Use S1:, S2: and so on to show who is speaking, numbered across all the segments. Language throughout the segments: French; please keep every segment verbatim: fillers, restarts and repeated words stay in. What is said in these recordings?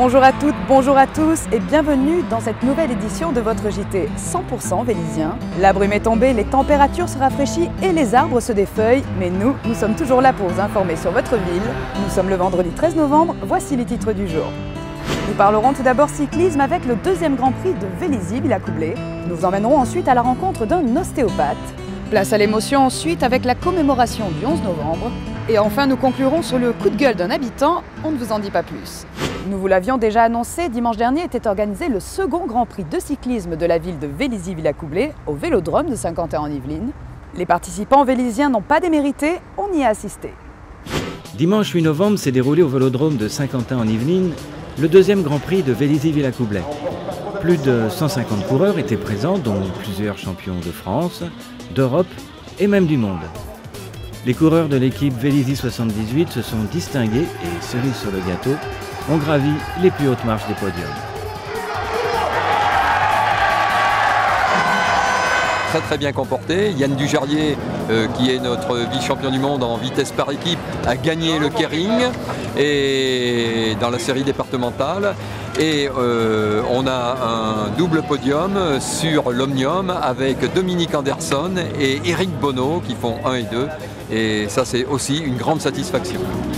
S1: Bonjour à toutes, bonjour à tous et bienvenue dans cette nouvelle édition de votre J T cent pour cent vélisien. La brume est tombée, les températures se rafraîchissent et les arbres se défeuillent. Mais nous, nous sommes toujours là pour vous informer sur votre ville. Nous sommes le vendredi treize novembre, voici les titres du jour. Nous parlerons tout d'abord cyclisme avec le deuxième Grand Prix de Vélizy-Villacoublay. Nous vous emmènerons ensuite à la rencontre d'un ostéopathe. Place à l'émotion ensuite avec la commémoration du onze novembre. Et enfin, nous conclurons sur le coup de gueule d'un habitant, on ne vous en dit pas plus. Nous vous l'avions déjà annoncé, dimanche dernier était organisé le second Grand Prix de cyclisme de la ville de Vélizy-Villacoublay au Vélodrome de Saint-Quentin-en-Yvelines. Les participants vélysiens n'ont pas démérité, on y a assisté.
S2: Dimanche huit novembre s'est déroulé au Vélodrome de Saint-Quentin-en-Yvelines le deuxième Grand Prix de Vélizy-Villacoublay. Plus de cent cinquante coureurs étaient présents, dont plusieurs champions de France, d'Europe et même du monde. Les coureurs de l'équipe Vélizy soixante-dix-huit se sont distingués et, cerise sur le gâteau, ont gravi les plus hautes marches des podiums.
S3: Très très bien comporté. Yann Dujarrier, euh, qui est notre vice-champion du monde en vitesse par équipe, a gagné le Kering et dans la série départementale. Et euh, on a un double podium sur l'Omnium avec Dominique Anderson et Eric Bonneau qui font un et deux. Et ça, c'est aussi une grande satisfaction.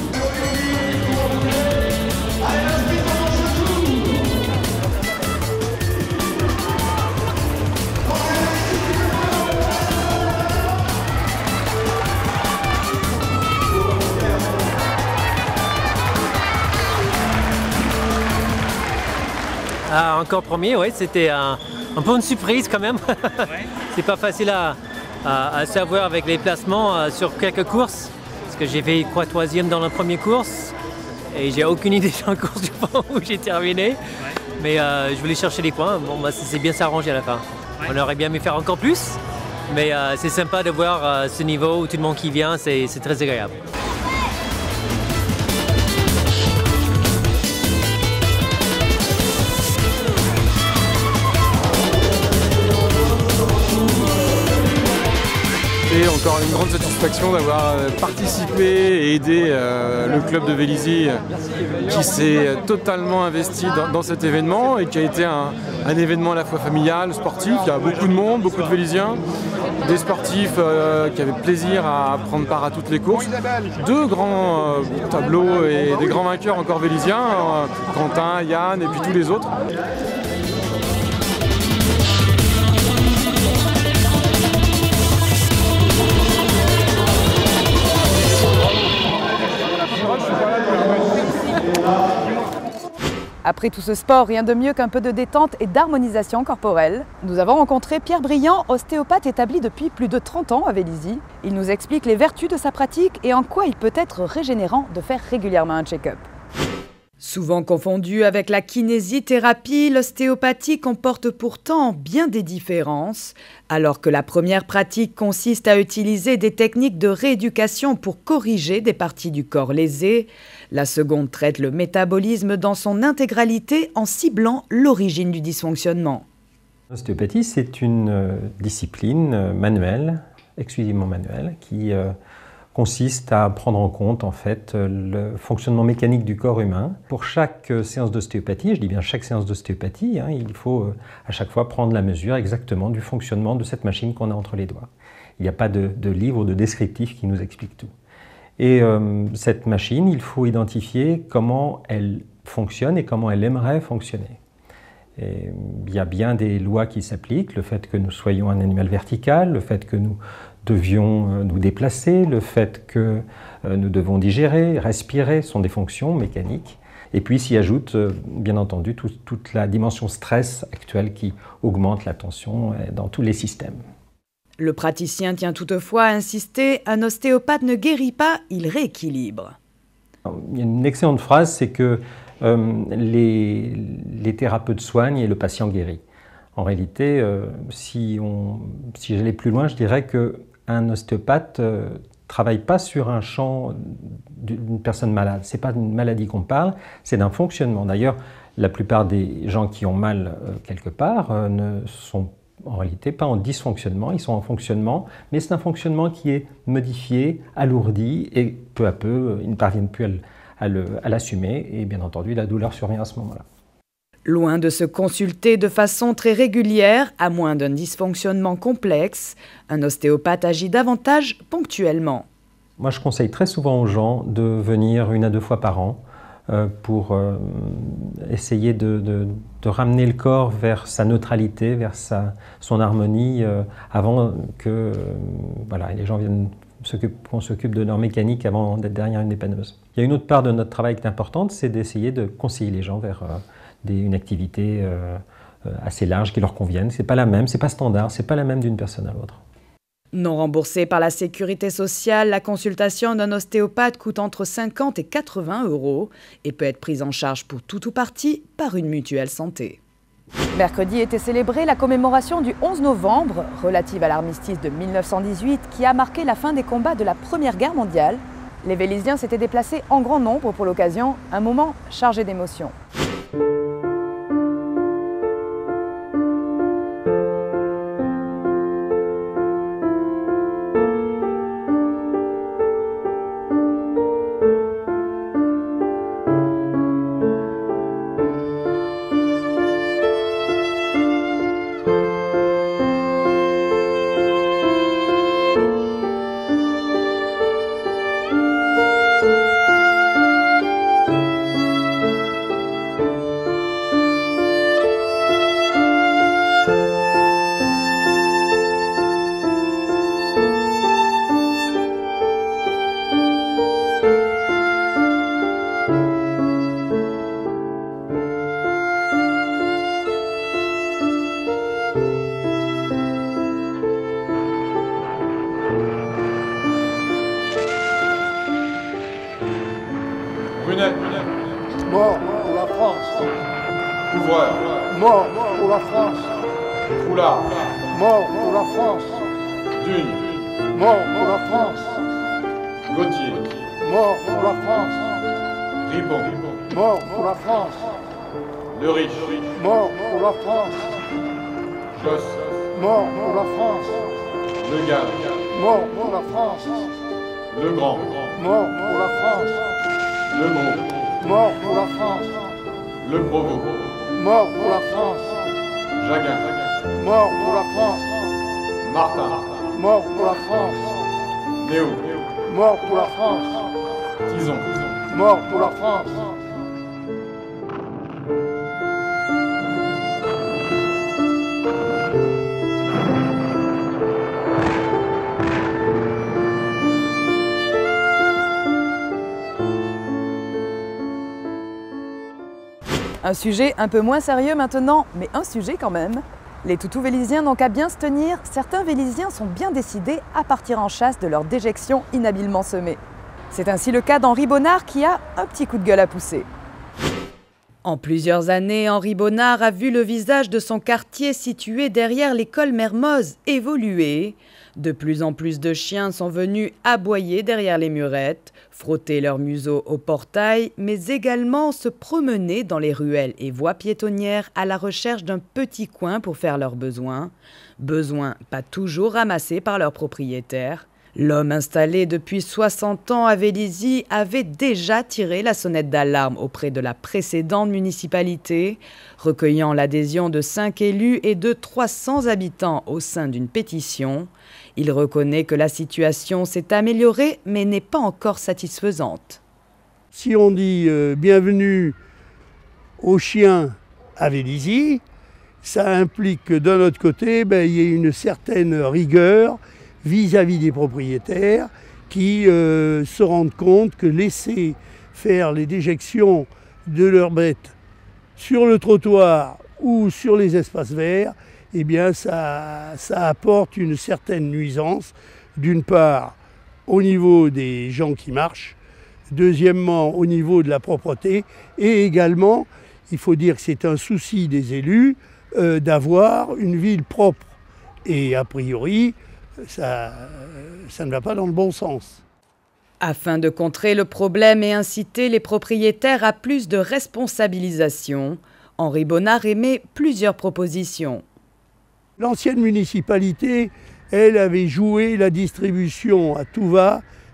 S4: Ah, encore premier, oui, c'était un, un peu une surprise quand même. Ouais. C'est pas facile à, à, à savoir avec les placements euh, sur quelques courses. Parce que j'ai fait quoi, troisième dans la première course. Et j'ai aucune idée sur la course du point où j'ai terminé. Ouais. Mais euh, je voulais chercher les points. Bon, bah, c'est bien s'arranger à la fin. Ouais. On aurait bien aimé faire encore plus. Mais euh, c'est sympa de voir euh, ce niveau où tout le monde qui vient, c'est très agréable.
S5: Et encore une grande satisfaction d'avoir participé et aidé euh, le club de Vélizy qui s'est totalement investi dans, dans cet événement et qui a été un, un événement à la fois familial, sportif. Il y a beaucoup de monde, beaucoup de Vélysiens, des sportifs euh, qui avaient plaisir à prendre part à toutes les courses. Deux grands euh, tableaux et des grands vainqueurs encore vélysiens, euh, Quentin, Yann et puis tous les autres.
S1: Après tout ce sport, rien de mieux qu'un peu de détente et d'harmonisation corporelle. Nous avons rencontré Pierre Briand, ostéopathe établi depuis plus de trente ans à Vélizy. Il nous explique les vertus de sa pratique et en quoi il peut être régénérant de faire régulièrement un check-up. Souvent confondue avec la kinésithérapie, l'ostéopathie comporte pourtant bien des différences. Alors que la première pratique consiste à utiliser des techniques de rééducation pour corriger des parties du corps lésées, la seconde traite le métabolisme dans son intégralité en ciblant l'origine du dysfonctionnement.
S6: L'ostéopathie, c'est une discipline manuelle, exclusivement manuelle, qui euh, consiste à prendre en compte en fait le fonctionnement mécanique du corps humain. Pour chaque séance d'ostéopathie, je dis bien chaque séance d'ostéopathie, hein, il faut à chaque fois prendre la mesure exactement du fonctionnement de cette machine qu'on a entre les doigts. Il n'y a pas de, de livre ou de descriptif qui nous explique tout. Et euh, cette machine, il faut identifier comment elle fonctionne et comment elle aimerait fonctionner. Et il y a bien des lois qui s'appliquent, le fait que nous soyons un animal vertical, le fait que nous devions nous déplacer, le fait que euh, nous devons digérer, respirer, sont des fonctions mécaniques. Et puis s'y ajoute, euh, bien entendu, tout, toute la dimension stress actuelle qui augmente la tension dans tous les systèmes.
S1: Le praticien tient toutefois à insister, un ostéopathe ne guérit pas, il rééquilibre.
S6: Il y a une excellente phrase, c'est que euh, les, les thérapeutes soignent et le patient guérit. En réalité, euh, si, on, si j'allais plus loin, je dirais qu'un ostéopathe ne euh, travaille pas sur un champ d'une personne malade. Ce n'est pas d'une maladie qu'on parle, c'est d'un fonctionnement. D'ailleurs, la plupart des gens qui ont mal euh, quelque part euh, ne sont en réalité pas en dysfonctionnement, ils sont en fonctionnement, mais c'est un fonctionnement qui est modifié, alourdi, et peu à peu, ils ne parviennent plus à le, à l'assumer et bien entendu la douleur survient à ce moment-là.
S1: Loin de se consulter de façon très régulière, à moins d'un dysfonctionnement complexe, un ostéopathe agit davantage ponctuellement.
S6: Moi, je conseille très souvent aux gens de venir une à deux fois par an euh, pour euh, essayer de, de, de ramener le corps vers sa neutralité, vers sa, son harmonie, euh, avant que euh, voilà, les gens viennent qu'on s'occupe de leur mécanique avant d'être derrière une dépanneuse. Il y a une autre part de notre travail qui est importante, c'est d'essayer de conseiller les gens vers euh, des, une activité euh, assez large qui leur convienne. C'est pas la même, c'est pas standard, c'est pas la même d'une personne à l'autre.
S1: Non remboursée par la sécurité sociale, la consultation d'un ostéopathe coûte entre cinquante et quatre-vingts euros et peut être prise en charge pour tout ou partie par une mutuelle santé. Mercredi était célébrée la commémoration du onze novembre, relative à l'armistice de mille neuf cent dix-huit, qui a marqué la fin des combats de la Première Guerre mondiale. Les Vélisiens s'étaient déplacés en grand nombre pour l'occasion, un moment chargé d'émotions.
S7: Mort pour la France.
S8: Couvreur.
S7: Mort pour la France.
S8: Foulard.
S7: Mort pour la France.
S8: Dune.
S7: Mort pour la France.
S8: Gauthier.
S7: Mort pour la France.
S8: Ripon.
S7: Mort pour la France.
S8: Le Riche.
S7: Mort pour la France.
S8: Josse.
S7: Mort pour la France.
S8: Le Gall.
S7: Mort pour la France.
S8: Le Grand.
S7: Mort pour la France.
S8: Le Gros.
S7: Mort pour la France.
S8: Le Provost.
S7: Mort pour la France.
S8: Jaguin.
S7: Mort pour la France.
S8: Martin.
S7: Mort pour la France.
S8: Néo.
S7: Mort pour la France.
S8: Tison.
S7: Mort pour la France.
S1: Un sujet un peu moins sérieux maintenant, mais un sujet quand même. Les toutous vélisiens n'ont qu'à bien se tenir, certains vélisiens sont bien décidés à partir en chasse de leur déjection inhabilement semée. C'est ainsi le cas d'Henri Bonnard qui a un petit coup de gueule à pousser. En plusieurs années, Henri Bonnard a vu le visage de son quartier situé derrière l'école Mermoz évoluer. De plus en plus de chiens sont venus aboyer derrière les murettes, frotter leur museau au portail, mais également se promener dans les ruelles et voies piétonnières à la recherche d'un petit coin pour faire leurs besoins. Besoins pas toujours ramassés par leurs propriétaires. L'homme installé depuis soixante ans à Vélizy avait déjà tiré la sonnette d'alarme auprès de la précédente municipalité, recueillant l'adhésion de cinq élus et de trois cents habitants au sein d'une pétition. Il reconnaît que la situation s'est améliorée, mais n'est pas encore satisfaisante.
S7: Si on dit euh, bienvenue aux chiens à Vélizy, ça implique que d'un autre côté, ben, il y ait une certaine rigueur vis-à-vis des propriétaires qui euh, se rendent compte que laisser faire les déjections de leurs bêtes sur le trottoir ou sur les espaces verts, eh bien ça, ça apporte une certaine nuisance, d'une part au niveau des gens qui marchent, deuxièmement au niveau de la propreté, et également, il faut dire que c'est un souci des élus euh, d'avoir une ville propre. Et a priori, ça, ça ne va pas dans le bon sens.
S1: Afin de contrer le problème et inciter les propriétaires à plus de responsabilisation, Henri Bonnard émet plusieurs propositions.
S7: L'ancienne municipalité, elle, avait joué la distribution à tout va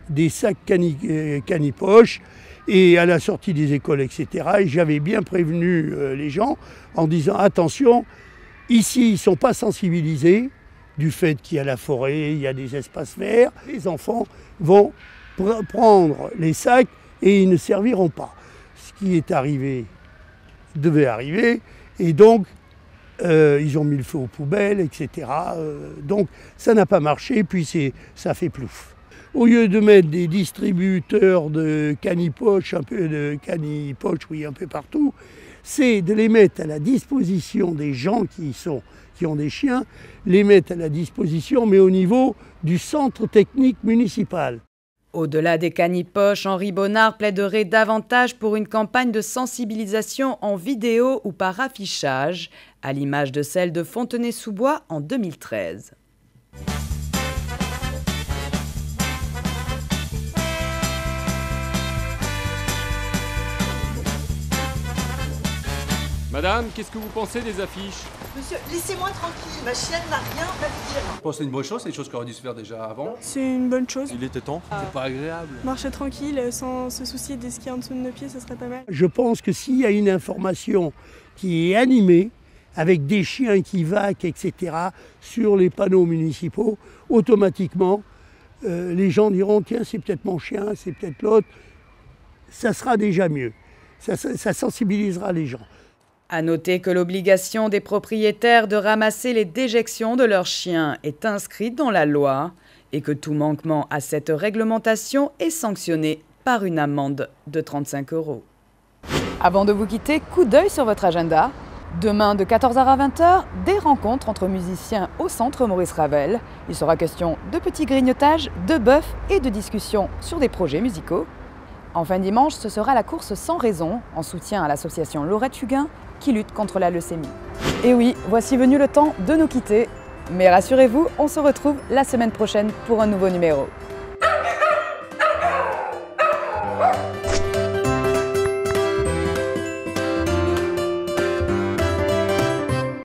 S7: des sacs cani, canipoche et à la sortie des écoles, et cetera. Et j'avais bien prévenu euh, les gens en disant attention, ici ils ne sont pas sensibilisés du fait qu'il y a la forêt, il y a des espaces verts. Les enfants vont pr prendre les sacs et ils ne serviront pas. Ce qui est arrivé devait arriver et donc euh, ils ont mis le feu aux poubelles, et cetera. Euh, donc ça n'a pas marché, puis ça fait plouf. Au lieu de mettre des distributeurs de canipoche, un peu de canipoche, oui, un peu partout, c'est de les mettre à la disposition des gens qui, sont, qui ont des chiens, les mettre à la disposition, mais au niveau du centre technique municipal.
S1: Au-delà des canipoches, Henri Bonnard plaiderait davantage pour une campagne de sensibilisation en vidéo ou par affichage, à l'image de celle de Fontenay-sous-Bois en deux mille treize.
S5: Madame, qu'est-ce que vous pensez des affiches?
S9: Monsieur, laissez-moi tranquille, ma chienne n'a rien à vous dire.
S10: Je pense que c'est une bonne chose, c'est des choses qui auraient dû se faire déjà avant.
S11: C'est une bonne chose.
S5: Il était temps.
S10: C'est pas agréable.
S11: Marcher tranquille, sans se soucier de ce qu'il y a en dessous de nos pieds, ce serait pas mal.
S7: Je pense que s'il y a une information qui est animée, avec des chiens qui vaquent, et cetera, sur les panneaux municipaux, automatiquement, euh, les gens diront « Tiens, c'est peut-être mon chien, c'est peut-être l'autre ». Ça sera déjà mieux. Ça, ça, ça sensibilisera les gens.
S1: À noter que l'obligation des propriétaires de ramasser les déjections de leurs chiens est inscrite dans la loi et que tout manquement à cette réglementation est sanctionné par une amende de trente-cinq euros. Avant de vous quitter, coup d'œil sur votre agenda. Demain de quatorze heures à vingt heures, des rencontres entre musiciens au centre Maurice Ravel. Il sera question de petits grignotages, de bœuf et de discussions sur des projets musicaux. En fin de dimanche, ce sera la course Sans Raison, en soutien à l'association Laurette Fugain, qui lutte contre la leucémie. Et oui, voici venu le temps de nous quitter. Mais rassurez-vous, on se retrouve la semaine prochaine pour un nouveau numéro.